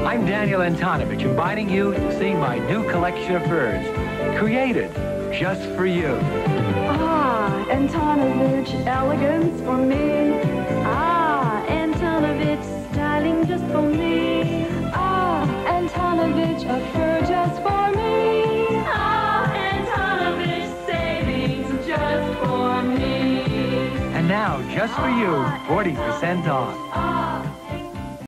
I'm Daniel Antonovich, inviting you to see my new collection of furs, created just for you. Ah, Antonovich, elegance for me. Ah, Antonovich, styling just for me. Ah, Antonovich, a fur just for me. Ah, Antonovich, savings just for me. And now, just for you, 40% off.